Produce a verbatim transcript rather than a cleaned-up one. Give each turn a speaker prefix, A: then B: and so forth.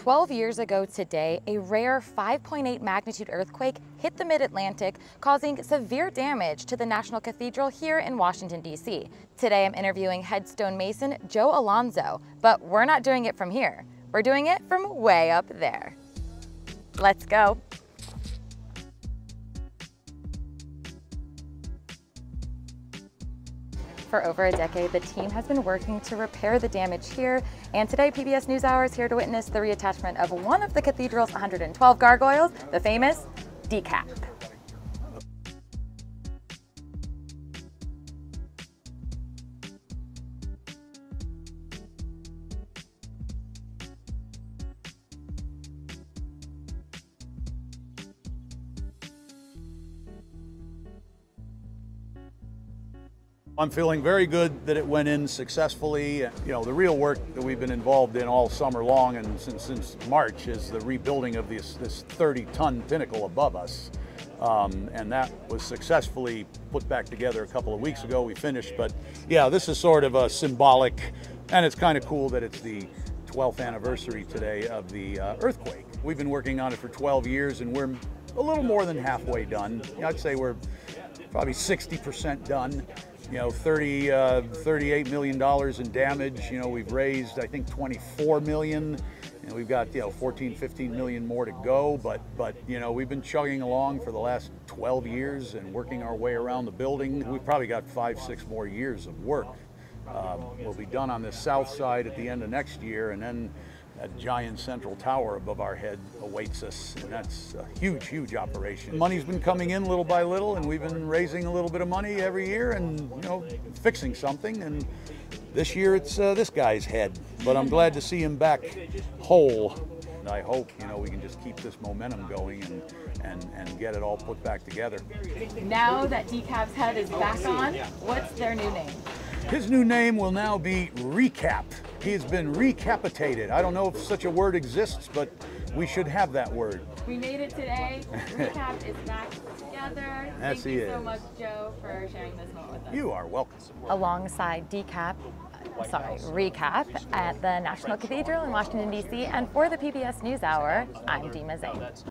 A: twelve years ago today, a rare five point eight magnitude earthquake hit the mid-Atlantic, causing severe damage to the National Cathedral here in Washington, D C Today I'm interviewing headstone mason Joe Alonzo, but we're not doing it from here. We're doing it from way up there. Let's go. For over a decade, the team has been working to repair the damage here, and today P B S NewsHour is here to witness the reattachment of one of the cathedral's one hundred twelve gargoyles, the famous decap.
B: I'm feeling very good that it went in successfully. You know, the real work that we've been involved in all summer long and since, since March is the rebuilding of this this thirty ton pinnacle above us. Um, and that was successfully put back together a couple of weeks ago. We finished, but yeah, this is sort of a symbolic, and it's kind of cool that it's the twelfth anniversary today of the uh, earthquake. We've been working on it for twelve years and we're a little more than halfway done. I'd say we're probably sixty percent done. You know, thirty, uh, thirty-eight million dollars in damage. You know, we've raised, I think, twenty-four million, and we've got, you know, fourteen, fifteen million more to go. But, but, you know, we've been chugging along for the last twelve years and working our way around the building. We've probably got five, six more years of work. Um, we'll be done on the south side at the end of next year, and then that giant central tower above our head awaits us, and that's a huge, huge operation. Money's been coming in little by little, and we've been raising a little bit of money every year and, you know, fixing something. And this year it's uh, this guy's head, but I'm glad to see him back whole. And I hope, you know, we can just keep this momentum going and, and, and get it all put back together.
A: Now that Decap's head is back on, what's their new name?
B: His new name will now be Recap. He has been recapitated. I don't know if such a word exists, but we should have that word.
A: We made it today. Recap is back together.
B: Yes,
A: Thank you
B: he
A: so
B: is.
A: much, Joe, for sharing this moment with us.
B: You are welcome.
A: Alongside Decap, sorry, Recap at the National Cathedral in Washington, D C, and for the P B S NewsHour, I'm Dima Zain.